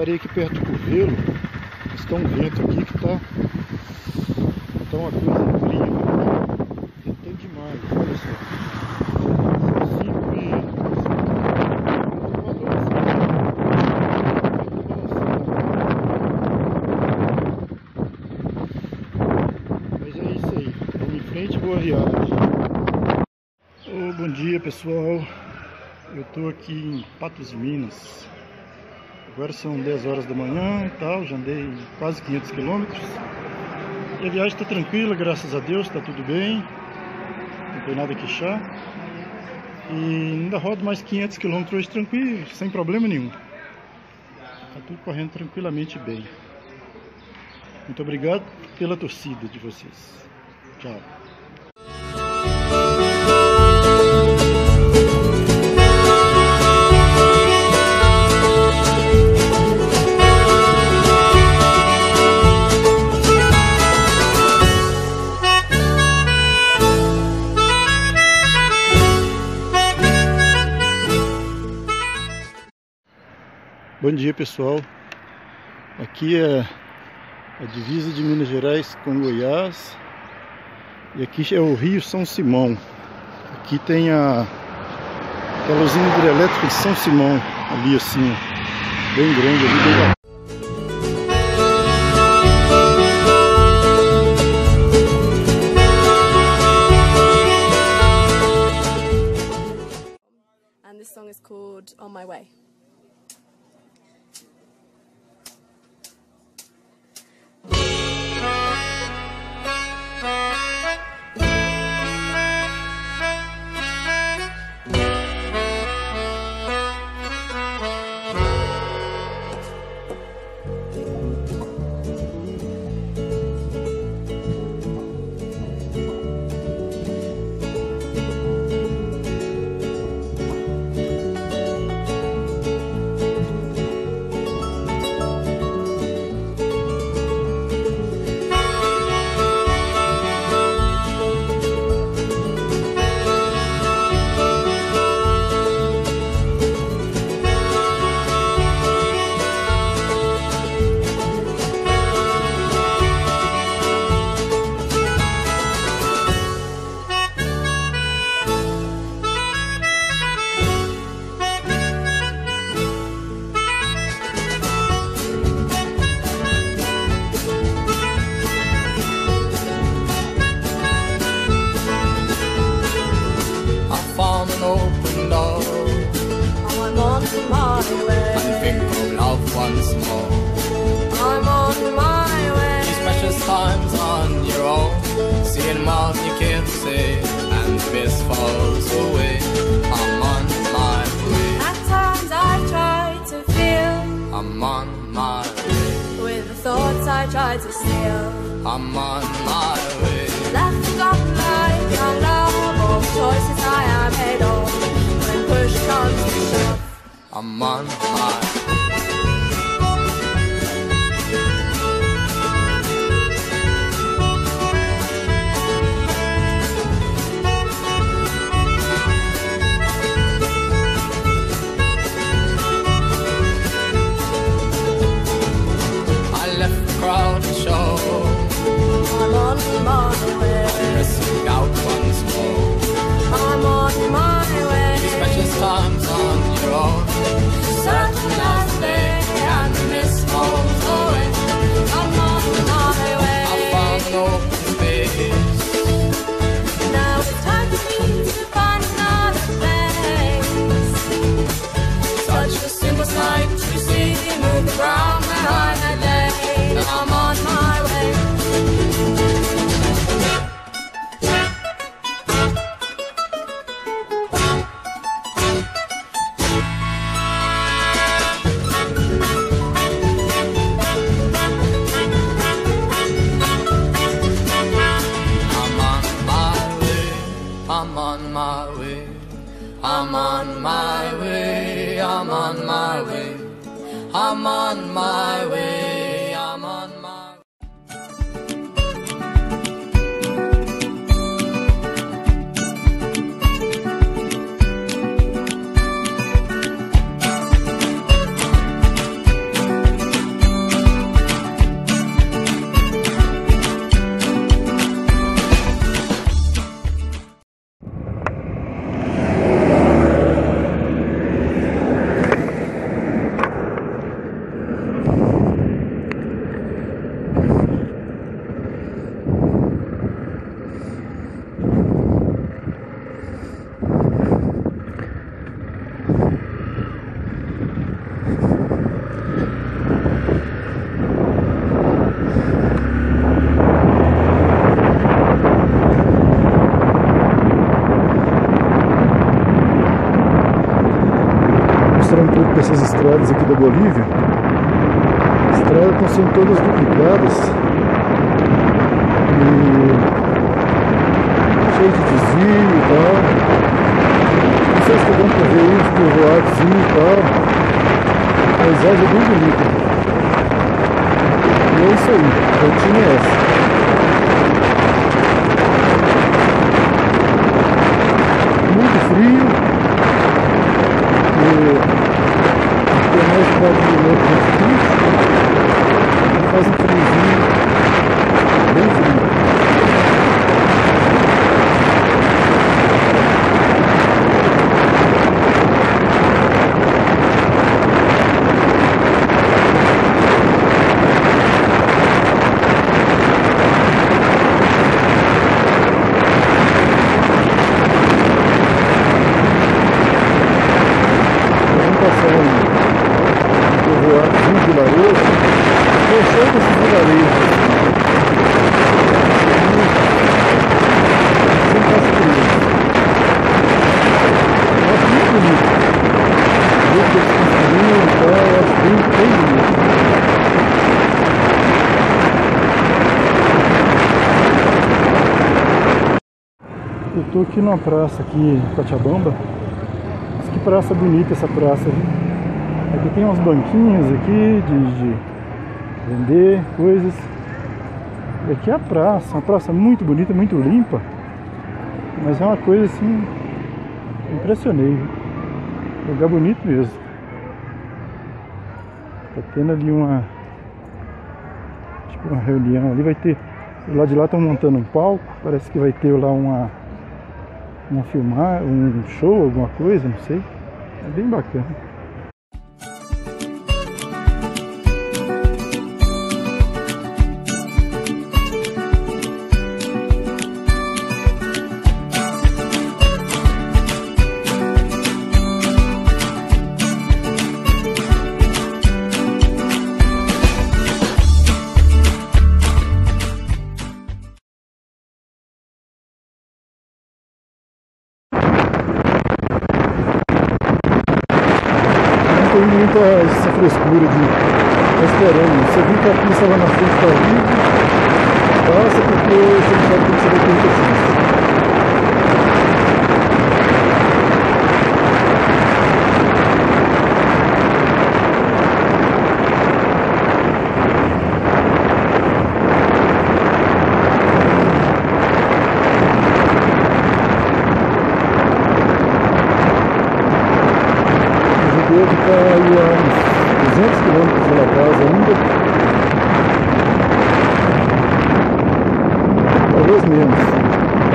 Parei aqui perto do Curvelo. Está um vento aqui que tá uma coisa incrível. Ventando demais, olha só. 5 Mas é isso aí. Vamos em frente, boa viagem. Bom dia, pessoal. Eu tô aqui em Patos de Minas. Agora são 10 horas da manhã e tal, já andei quase 500 quilômetros. E a viagem está tranquila, graças a Deus, está tudo bem. Não tem nada a queixar. E ainda rodo mais 500 quilômetros hoje tranquilo, sem problema nenhum. Está tudo correndo tranquilamente bem. Muito obrigado pela torcida de vocês. Tchau. Bom dia, pessoal. Aqui é a divisa de Minas Gerais com Goiás. E aqui é o Rio São Simão. Aqui tem aquela usina hidrelétrica de São Simão, ali assim, ó, bem grande ali, bem bacana. And this song is called On My Way. Open door, I'm on my way. and think of love once more. I'm on my way. These precious times on your own, seeing mom you can't see, and the mist falls away. I'm on my way. At times I try to feel, I'm on my way. with the thoughts I try to steal. I'm on my way. Left forgotten like young love, all the choices I have made of. When push comes to shove, I'm on my way. I left the crowd to show, I'm on my way. missing out once more. I'm on my way. These precious times on your own, Certain last day and the mist falls away. I'm on my way. I found an open space. Now it's time for me to find another place. Such a simple sight to see, move the ground where I had laid. I'm on my way. I'm on my way. I'm on my way. I'm on my way. I'm on my way. I'm on my way. Mostrar um pouco dessas estradas aqui da Bolívia. As estradas estão sendo todas duplicadas e cheio de desvio e tal. Não sei se está dando para ver isso, povoadozinho e tal. A paisagem é bem bonita. E é isso aí, a rotina é essa. Muito frio. Tem mais de 4 minutos de altitude, faz um friozinho bem frio. Eu tô aqui numa praça aqui em Cochabamba. Mas que praça bonita essa praça, viu? Aqui tem uns banquinhos aqui de vender coisas. E aqui é a praça, uma praça muito bonita, muito limpa. Mas é uma coisa assim, impressionei, viu? Lugar bonito mesmo. Tá tendo ali uma reunião ali, vai ter. Do lado de lá estão montando um palco, parece que vai ter lá um show, alguma coisa, não sei. É bem bacana. Tem muita essa frescura de estar esperando. Você viu que a pista lá na frente está livre, passa porque você não sabe o que você vai ter que deve estar aí a uns 200 km de La Paz ainda, talvez menos.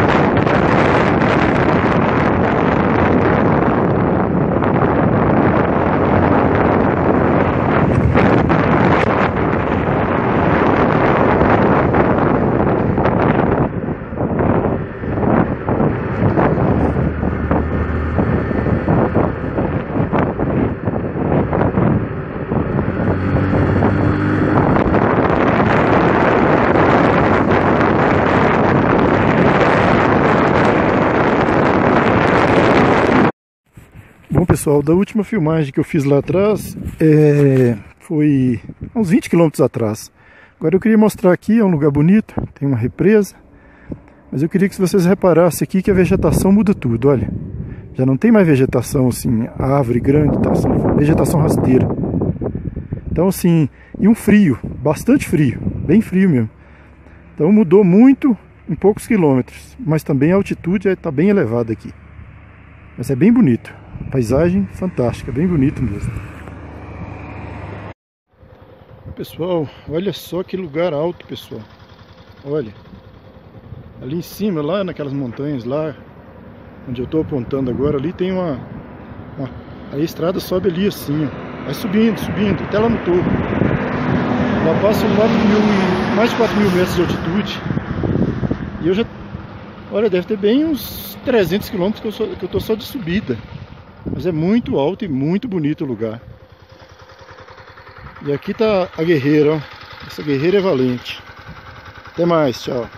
Bom pessoal, da última filmagem que eu fiz lá atrás, foi uns 20 km atrás. Agora eu queria mostrar aqui, é um lugar bonito, tem uma represa. Mas eu queria que vocês reparassem aqui que a vegetação muda tudo, olha. Já não tem mais vegetação assim, árvore grande, tá, assim, vegetação rasteira. Então assim, e um frio, bastante frio, bem frio mesmo. Então mudou muito em poucos quilômetros, mas também a altitude está bem elevada aqui. Mas é bem bonito. Paisagem fantástica, bem bonito mesmo. Pessoal, olha só que lugar alto, pessoal. Olha, ali em cima, lá naquelas montanhas lá, onde eu estou apontando agora, ali tem a estrada sobe ali assim, ó. Vai subindo, subindo, até lá no topo. Lá passa mais de 4.000 metros de altitude. E eu já, Olha, deve ter bem uns 300 quilômetros que eu tô só de subida. Mas é muito alto e muito bonito o lugar. E aqui tá a guerreira, ó. Essa guerreira é valente. Até mais, tchau.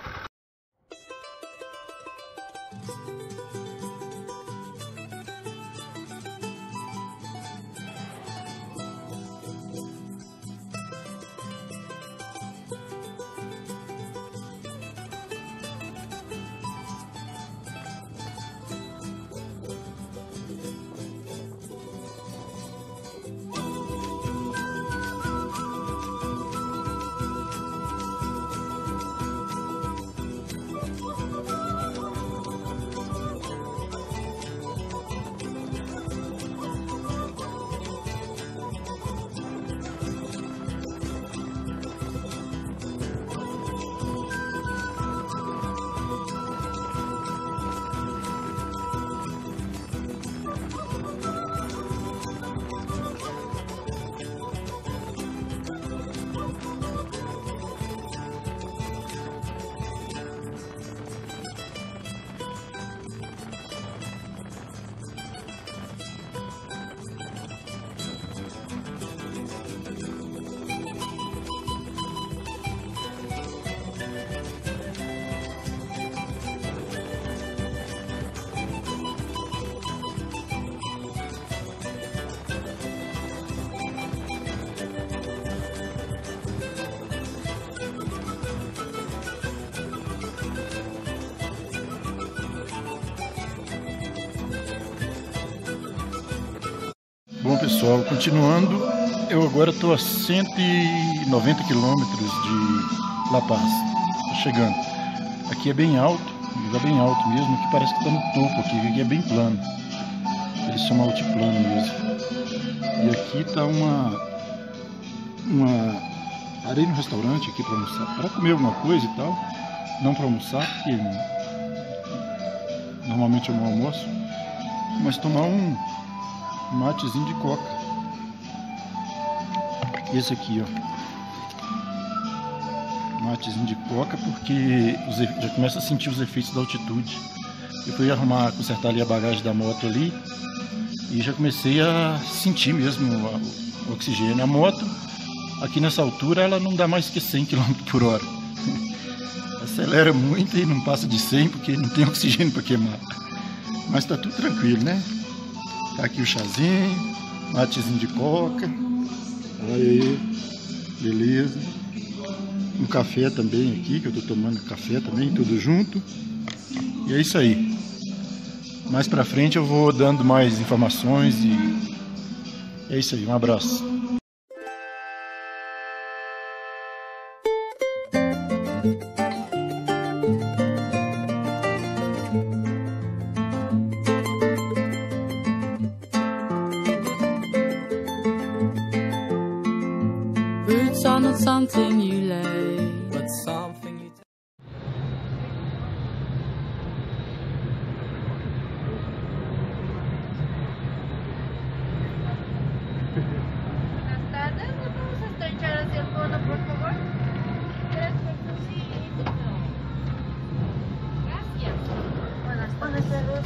Bom pessoal, continuando, eu agora estou a 190 quilômetros de La Paz, tô chegando. Aqui é bem alto, um lugar bem alto mesmo, aqui parece que está no topo, aqui é bem plano, eles chamam altiplano mesmo. E aqui está uma parei no restaurante aqui para almoçar, para comer alguma coisa e tal, não para almoçar, porque normalmente eu não almoço, mas tomar um matezinho de coca. Esse aqui, ó, matezinho de coca, porque já começa a sentir os efeitos da altitude. Eu fui consertar ali a bagagem da moto ali e já comecei a sentir mesmo o oxigênio. A moto aqui nessa altura ela não dá mais que 100 km por hora. Acelera muito e não passa de 100 porque não tem oxigênio para queimar. Mas tá tudo tranquilo, né? Tá aqui o chazinho, matezinho de coca. Olha aí, beleza. Um café também aqui, que eu tô tomando café também, tudo junto. E é isso aí. Mais pra frente eu vou dando mais informações e é isso aí, um abraço. Boots are not something you lay, but something you take. Buenas tardes, ¿me podemos estrechar hacia el fondo, por favor? Gracias. Buenas tardes.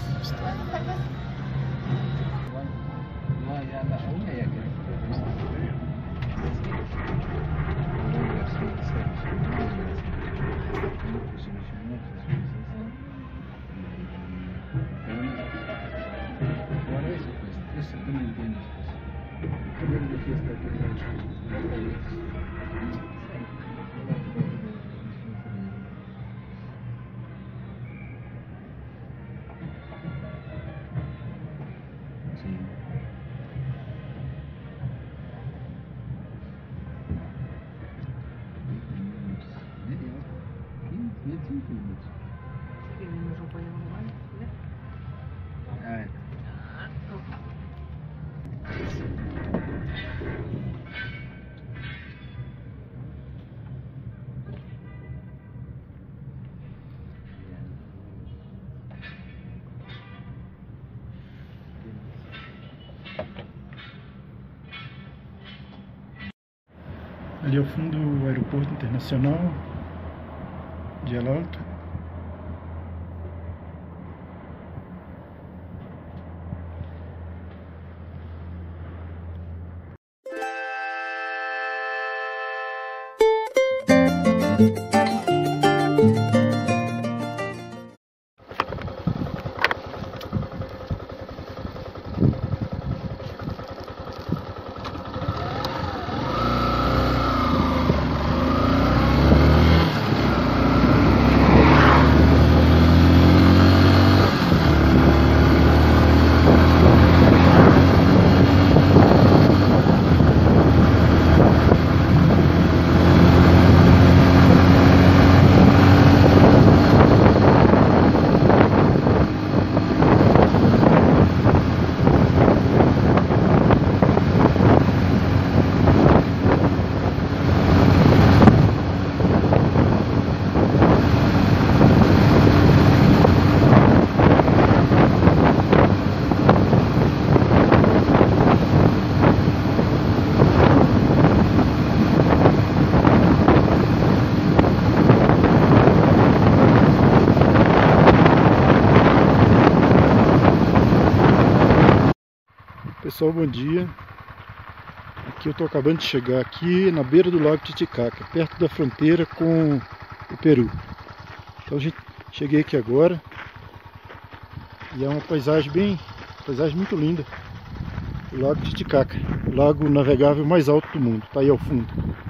Ali ao fundo o aeroporto internacional de El Alto. Pessoal, bom dia. Aqui eu estou acabando de chegar aqui na beira do Lago Titicaca, perto da fronteira com o Peru. Então cheguei aqui agora e é uma paisagem muito linda. O Lago Titicaca, o lago navegável mais alto do mundo, está aí ao fundo.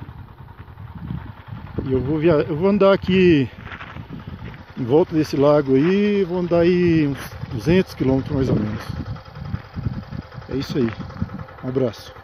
E eu vou andar aqui em volta desse lago aí, vou andar aí uns 200 quilômetros mais ou menos. É isso aí. Um abraço.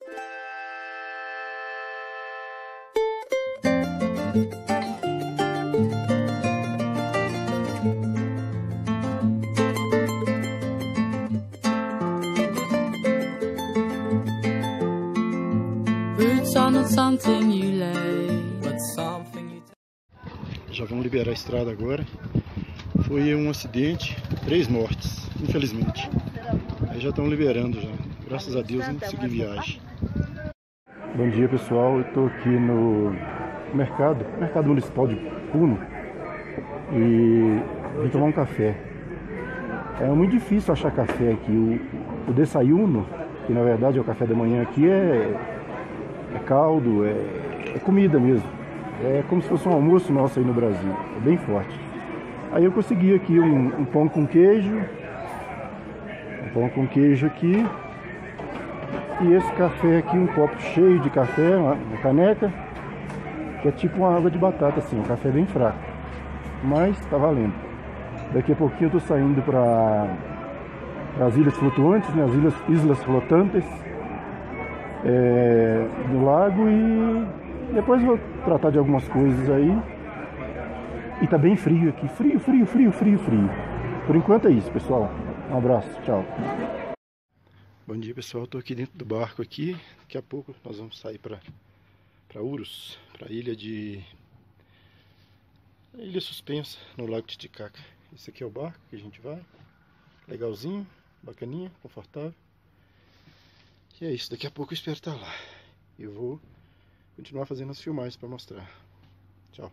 Boots are not something you lay, but something you take. Já vão liberar a estrada agora. Foi um acidente, 3 mortes, infelizmente. Aí já estão liberando já. Graças a Deus, vamos seguir viagem. Bom dia, pessoal. Eu estou aqui no mercado municipal de Puno e vim tomar um café. É muito difícil achar café aqui. O desayuno, que na verdade é o café da manhã aqui, é caldo, é comida mesmo. É como se fosse um almoço nosso aí no Brasil. É bem forte. Aí eu consegui aqui um pão com queijo. Um pão com queijo aqui. E esse café aqui, um copo cheio de café, uma caneca, que é tipo uma água de batata, assim, um café bem fraco. Mas tá valendo. Daqui a pouquinho eu tô saindo para as ilhas flutuantes, né, as islas flotantes do lago, e depois vou tratar de algumas coisas aí. E tá bem frio aqui, frio. Por enquanto é isso, pessoal. Um abraço, tchau. Bom dia, pessoal. Estou aqui dentro do barco aqui. Daqui a pouco nós vamos sair para Urus, para a ilha suspensa no Lago Titicaca. Esse aqui é o barco que a gente vai. Legalzinho, bacaninha, confortável. E é isso. Daqui a pouco eu espero estar lá. Eu vou continuar fazendo as filmagens para mostrar. Tchau.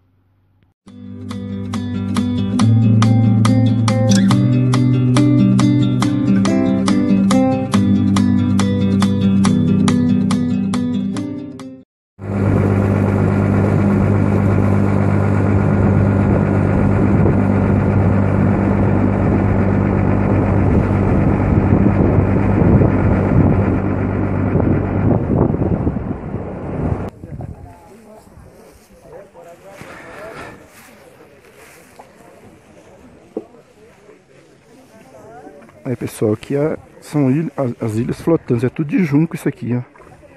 Aí, pessoal, aqui são as ilhas flotantes, é tudo de junco isso aqui, ó.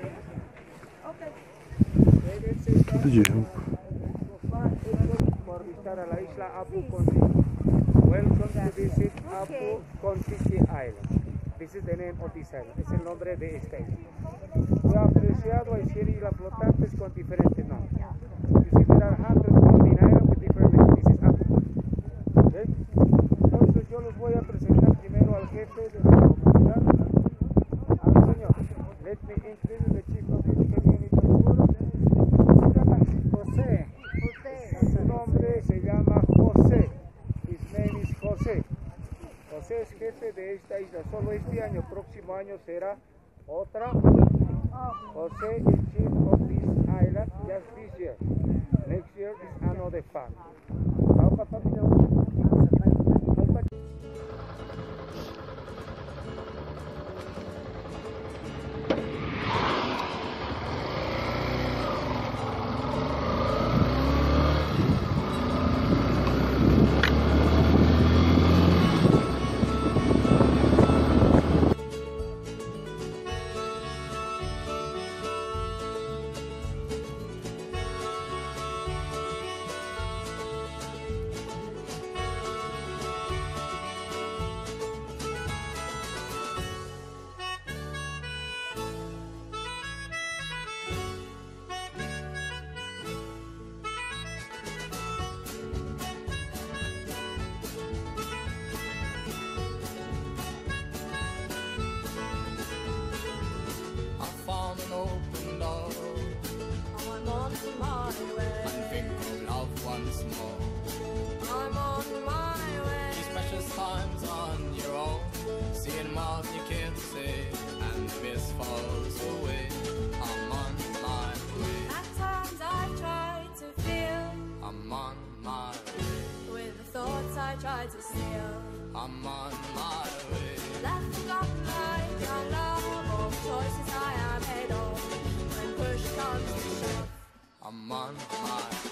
Tudo de junco. Welcome to visit Apu Kontiki Island. This is the name of this island. Es el nombre de esta isla. Fue apreciado en 100 islas flotantes con diferentes nombres. You see there are 114 islands with different names. This is Apu. Okay? Entonces yo los voy a presentar primero al jefe de la comunidad. Al señor. Let me introduce the chief of the community. José. Su nombre se llama José. His name is José. José es jefe de esta isla solo este año. Próximo año será otra. José is chief of this island just this year. Next year is another family. I'm on my way. Left forgotten my young love, all the choices I have made of. When push comes to shove, I'm on my way.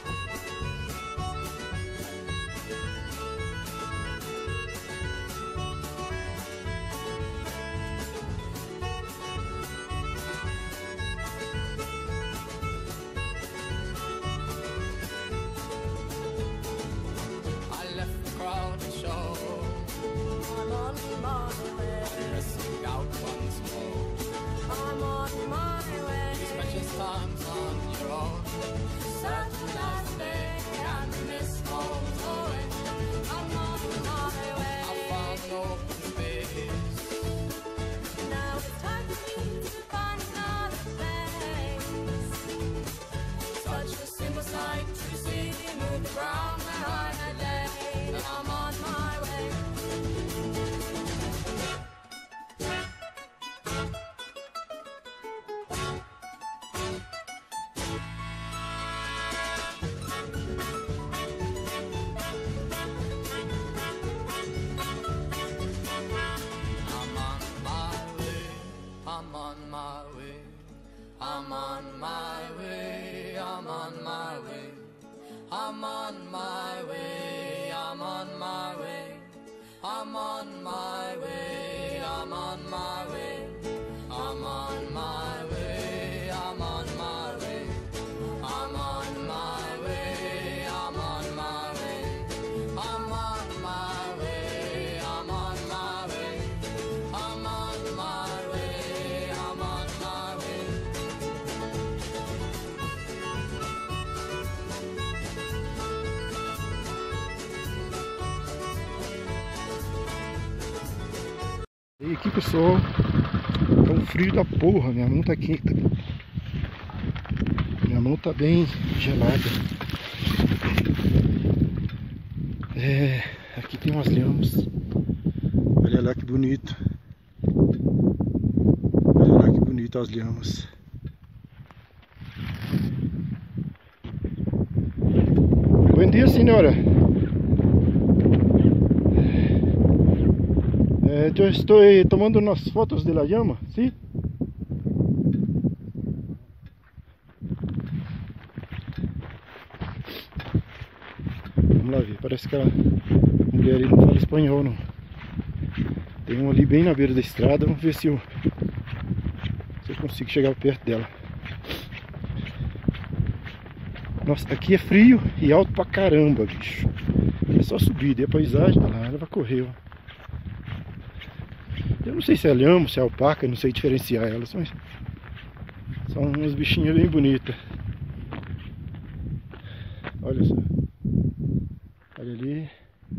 I'm on my way. Missing out once more. I'm on my way. These precious times on your own. Such a last day and the mist falls away. I'm on my way. I found an open space. Now it's time for me to find another place. Such a simple sight to see you move the ground where I had laid. And I'm on my way. I'm on my way. I'm on my way. I'm on my way. I'm on my way. I'm on my way. I'm on my way. I'm on my way. I'm on my way. I'm on my way. I'm on my way. I'm on my way. I'm on my way. I'm on my way. I'm on my way. I'm on my way. E aqui, pessoal, tá um frio da porra, minha mão tá quente. Minha mão tá bem gelada. Aqui tem umas lhamas. Olha lá que bonito. Olha lá que bonito as lhamas. Bom dia, senhora. Yo estoy tomando unas fotos de la llama, ¿sí? Vamos lá ver, parece que a mulher aí não fala espanhol, não. Tem um ali bem na beira da estrada, vamos ver se eu consigo chegar perto dela. Nossa, aqui é frio e alto pra caramba, bicho. É só subir, e a paisagem, olha lá, ela vai correr, ó. Eu não sei se é lhama, se é alpaca, não sei diferenciar elas, mas são umas bichinhas bem bonitas. Olha só. Olha ali.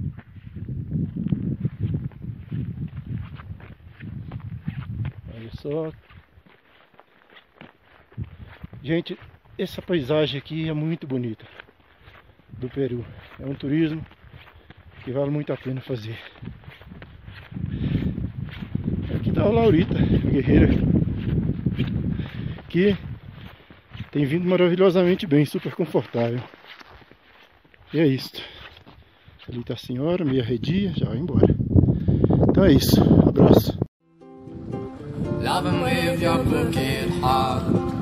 Olha só. Gente, essa paisagem aqui é muito bonita do Peru. É um turismo que vale muito a pena fazer. Aqui tá a Laurita, a guerreira, que tem vindo maravilhosamente bem, super confortável. E é isso. Ali tá a senhora, meio arredia, já vai embora. Então é isso, abraço. Love him with your crooked heart.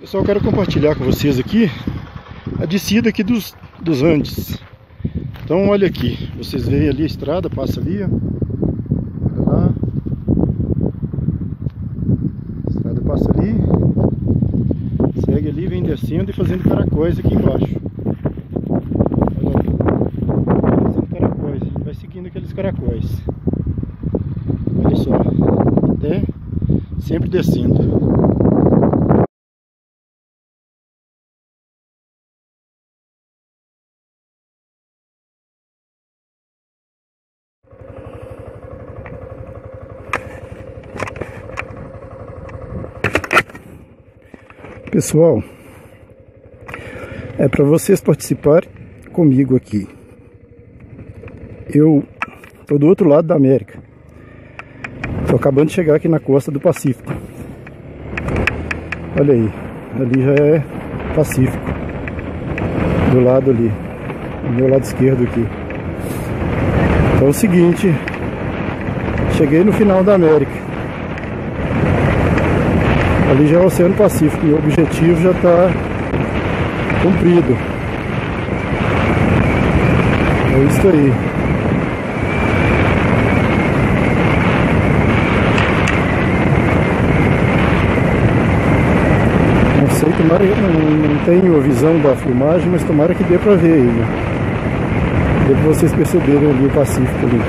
Pessoal, eu quero compartilhar com vocês aqui a descida aqui dos Andes. Então olha aqui, vocês veem ali a estrada, passa ali, ó. Olha lá. A estrada passa ali, segue ali, vem descendo e fazendo caracóis aqui embaixo. Olha lá. Fazendo caracóis, a gente vai seguindo aqueles caracóis. Olha só, até sempre descendo. Pessoal, é para vocês participarem comigo aqui. Eu tô do outro lado da América. Tô acabando de chegar aqui na costa do Pacífico. Olha aí, ali já é Pacífico. Do lado ali, do meu lado esquerdo aqui. Então é o seguinte, cheguei no final da América. Ali já é o Oceano Pacífico e o objetivo já está cumprido. É isso aí. Não sei, tomara que não tenho a visão da filmagem, mas tomara que dê para ver aí. Dê para vocês perceberem ali o Pacífico ali.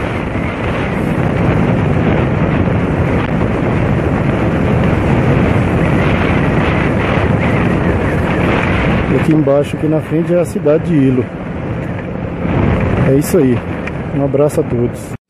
Aqui embaixo, aqui na frente, é a cidade de Hilo. É isso aí. Um abraço a todos.